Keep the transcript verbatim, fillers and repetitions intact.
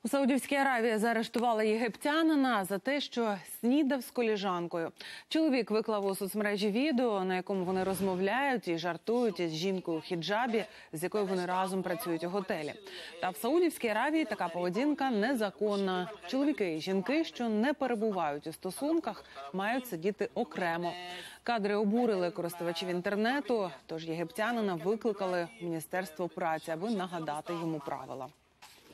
У Саудівській Аравії заарештували єгиптянина за те, що снідав з коліжанкою. Чоловік виклав у соцмережі відео, на якому вони розмовляють і жартують із жінкою у хіджабі, з якою вони разом працюють у готелі. Та в Саудівській Аравії така поведінка незаконна. Чоловіки і жінки, що не перебувають у стосунках, мають сидіти окремо. Кадри обурили користувачів інтернету, тож єгиптянина викликали в Міністерство праці, аби нагадати йому правила.